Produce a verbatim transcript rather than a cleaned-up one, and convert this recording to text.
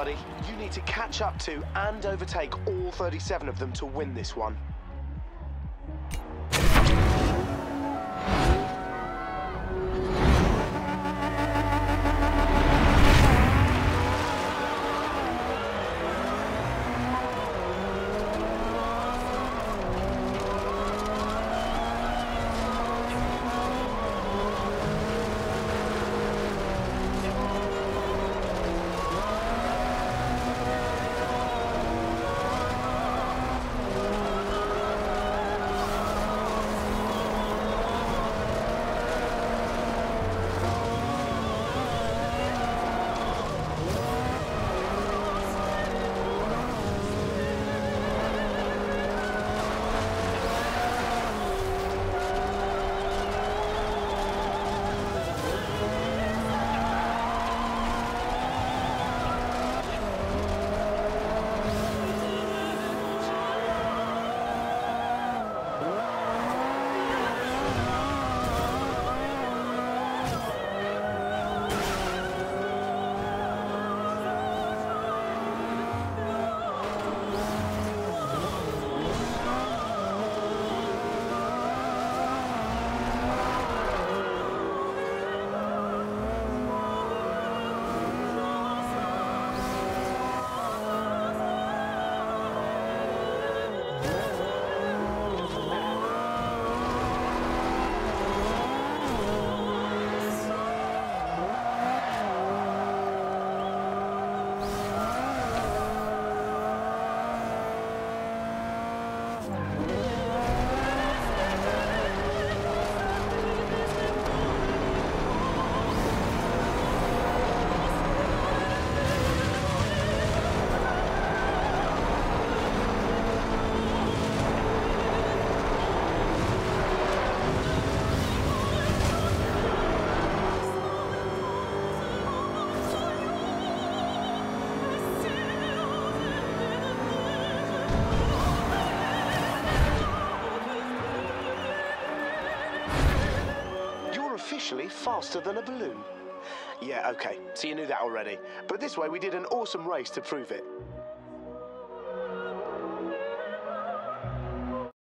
buddy. You need to catch up to and overtake all thirty-seven of them to win this one. Officially faster than a balloon. Yeah, okay, so you knew that already. But this way we did an awesome race to prove it.